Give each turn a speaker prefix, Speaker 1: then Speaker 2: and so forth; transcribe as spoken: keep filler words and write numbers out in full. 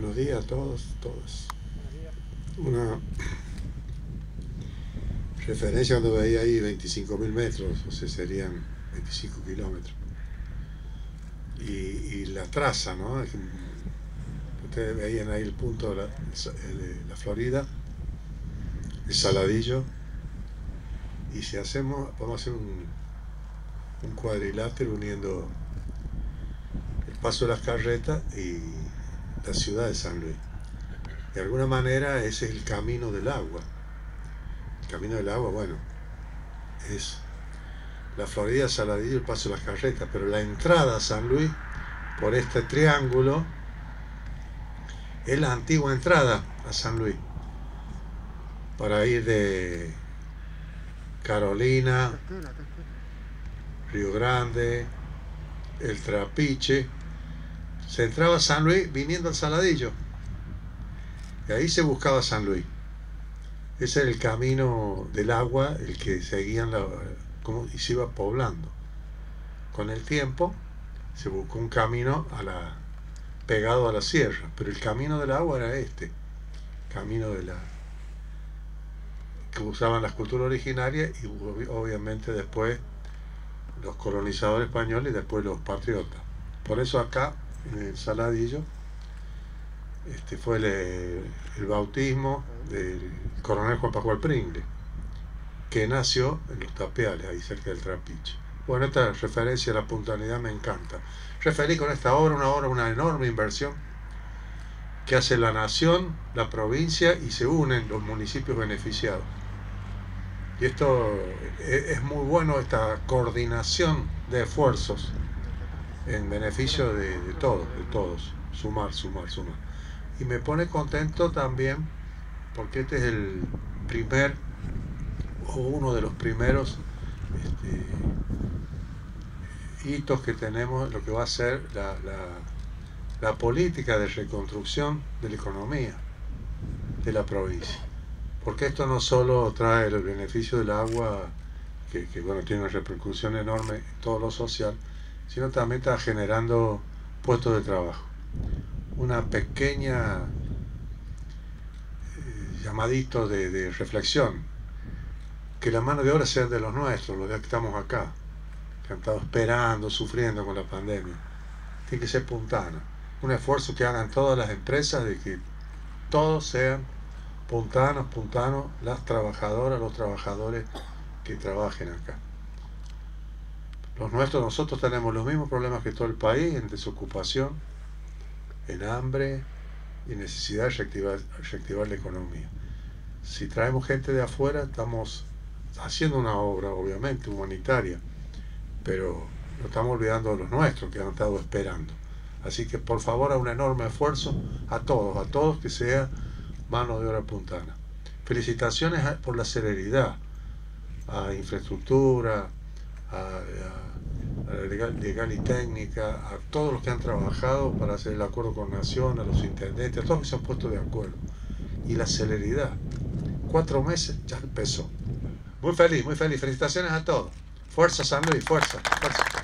Speaker 1: Buenos días a todos, todas. Una referencia cuando veía ahí veinticinco mil metros, o sea, serían veinticinco kilómetros. Y, y la traza, ¿no? Ustedes veían ahí el punto de la, de la Florida, el Saladillo, y si hacemos, podemos hacer un, un cuadrilátero uniendo el Paso de las Carretas y la ciudad de San Luis. De alguna manera ese es el camino del agua. El camino del agua, bueno, es la Florida, Saladillo, el Paso de las Carretas, pero la entrada a San Luis por este triángulo es la antigua entrada a San Luis para ir de Carolina, Río Grande, el Trapiche. Se entraba a San Luis viniendo al Saladillo y ahí se buscaba San Luis. Ese era el camino del agua, el que seguían la, como, y se iba poblando. Con el tiempo se buscó un camino a la, pegado a la sierra, pero el camino del agua era este, camino de la que usaban las culturas originarias y obviamente después los colonizadores españoles y después los patriotas. Por eso acá en el Saladillo este fue el, el bautismo del coronel Juan Pascual Pringle, que nació en los Tapiales, ahí cerca del Trapiche. Bueno, esta referencia a la puntualidad me encanta. Referí con esta obra, una obra, una enorme inversión que hace la nación, la provincia y se unen los municipios beneficiados. Y esto es muy bueno, esta coordinación de esfuerzos en beneficio de, de todos, de todos. Sumar, sumar, sumar. Y me pone contento también porque este es el primer o uno de los primeros este, hitos que tenemos, lo que va a ser la, la, la política de reconstrucción de la economía de la provincia. Porque esto no solo trae el beneficio del agua, que, que bueno, tiene una repercusión enorme en todo lo social, sino también está generando puestos de trabajo. Una pequeña eh, llamadito de, de reflexión, que la mano de obra sea de los nuestros, los que estamos acá, que han estado esperando, sufriendo con la pandemia. Tiene que ser puntana. Un esfuerzo que hagan todas las empresas de que todos sean puntanos, puntanos, las trabajadoras, los trabajadores que trabajen acá. Los nuestros, nosotros tenemos los mismos problemas que todo el país, en desocupación, en hambre y necesidad de reactivar, reactivar la economía. Si traemos gente de afuera, estamos haciendo una obra, obviamente, humanitaria, pero no estamos olvidando de los nuestros que han estado esperando. Así que, por favor, a un enorme esfuerzo a todos, a todos que sea mano de obra puntana. Felicitaciones por la celeridad, a infraestructura, a, a, a la legal, legal y técnica, a todos los que han trabajado para hacer el acuerdo con Nación, a los intendentes, a todos los que se han puesto de acuerdo. Y la celeridad. Cuatro meses ya empezó. Muy feliz, muy feliz. Felicitaciones a todos. Fuerza San Luis, fuerza, fuerza.